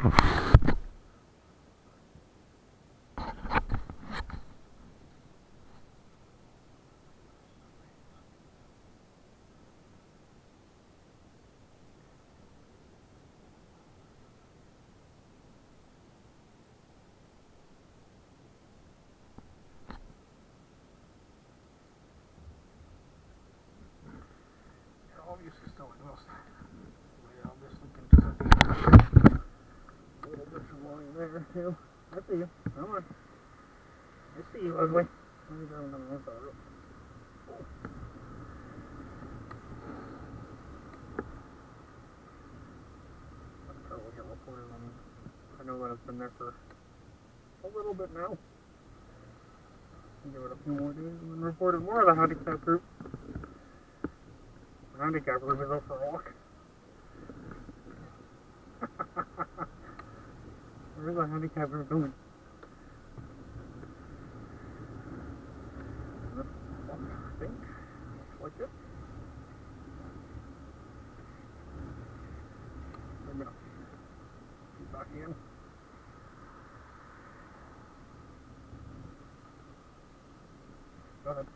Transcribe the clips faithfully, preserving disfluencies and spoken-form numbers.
Obviously still exhausted. Yeah, I'm just looking to something. A little bit of line there too. I see you. Come on. I see you, ugly. Let me go on the wrong side. Oh. That's probably get reported on. I know that it's been there for a little bit now. Give it a few more days and then reported more of the handicap group. The handicap group is out for a walk. Where's the handicap group going? I think. Like it. Maybe not. Get back in. Go ahead.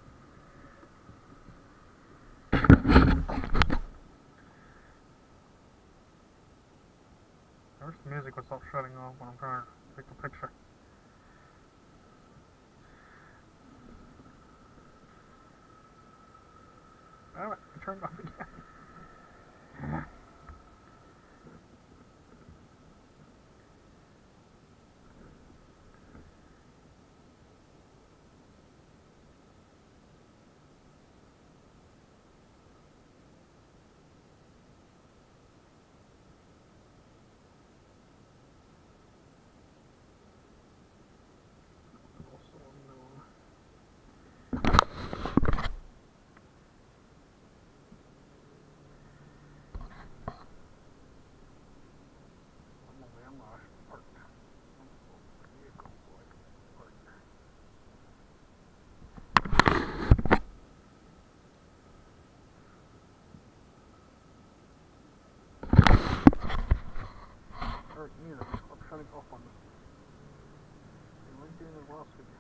I wish the music would stop shutting off when I'm trying to take the picture. Oh, it turned off again. Music, stop shutting off on me. It might be in the last video.